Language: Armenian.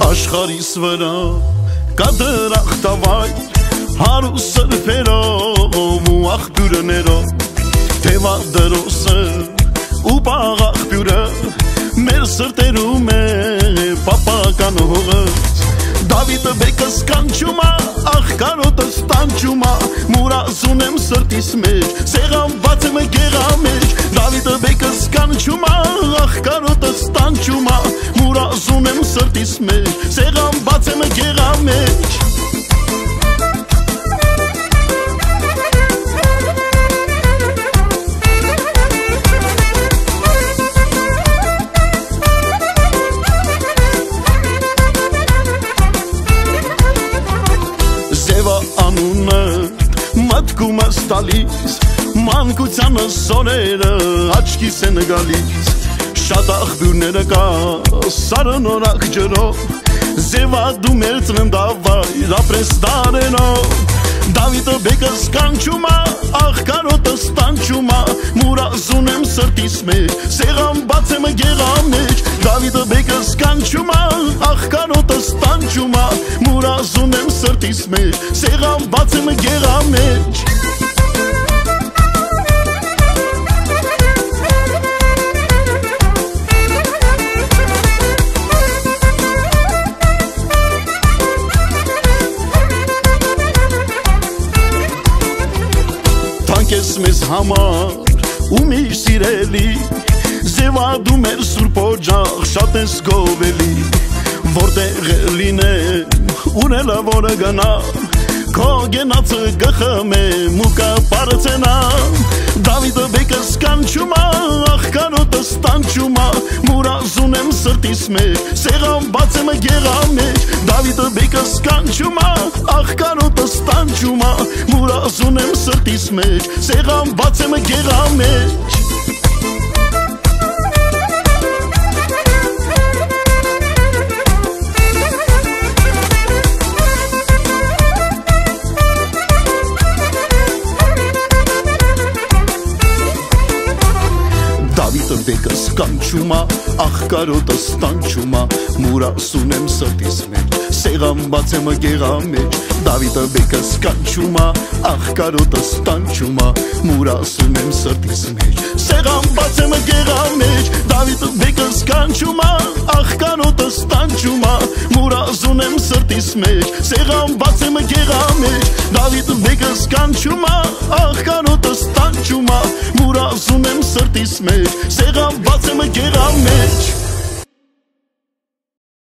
Աշխարհիս վրա կա դրախտավայր հարուստ սրբերով ու աղբյուրներով թևադրոսը ու պաղ աղբյուրը մեր սրտերում է պապական հողը Դավիթը բեկս կանչում է, աղ կարոտս տանչում է Մուրազուն եմ սրտիս մեջ, սեղանված եմ գեղա մեջ Դավիթը բեկս կանչում է, աղ կարոտս տանչում է Մուրազուն եմ սրտիս մեջ, սեղանված եմ գեղա մեջ Մտքում ես տալիս, մանկությանը սորերը աչքիս են գալիս Շատ աղբյուրները կա սարնորակ ջրով Զևադում էր ծննդավայր ապրես դարերով Դավիթը բեկս կանչում է, աղ կարոտս տանչում է Մուրազուն եմ սրտիս մեջ, սեղանված եմ գեղա մեջ Դավիթը բեկս կանչում է, աղ կարոտս տանչում է Մուրազուն եմ սրտիս մեջ, սեղանված եմ գեղա մեջ Ես մեզ համար ու միշտ սիրելի Զևադում էր սուրբ օջախ շատ ես գովելի Որտեղ լինեմ ունելը որը գնա Քո գենացը գխմեմ ու կպարծենամ Դավիթը բեկս կանչում է, աղ կարոտս տանչում է Մուրազուն եմ սրտիս մեջ, սեղանված եմ գեղա մեջ Դավիթը բեկս կանչում է, աղ կարոտս տանչում է Մուրազուն եմ սրտիս մեջ, սեղանված եմ գեղա մեջ Դավիթը բեկս կանչում է, աղ կարոտս տանչում է Մուրազուն եմ սրտիս մեջ, սեղանված եմ գեղա մեջ Դավիթը բեկս կանչում է, աղ կարոտս տանչում է Մուրազուն եմ սրտիս մեջ, սեղանված եմ գեղա մեջ Դավիթը բեկս կանչում է, աղ կարոտս տանչում է Մուրազուն եմ սրտիս մեջ, սեղանված եմ գեղա մեջ Դավիթը բեկս կանչում է, աղ կարոտս տանչում է Մուրազուն եմ սրտիս մեջ, սեղանված եմ գեղա մեջ